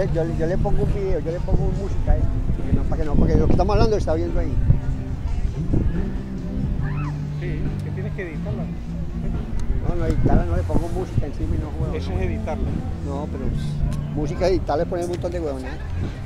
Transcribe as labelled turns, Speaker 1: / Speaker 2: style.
Speaker 1: yo le pongo un video, yo le pongo música, porque lo que estamos hablando está viendo ahí.
Speaker 2: Sí, que tienes que editarla.
Speaker 1: No, editarla no le pongo música encima y no juego.
Speaker 2: Eso es editarla.
Speaker 1: No, pero música editarle poner un montón de huevones.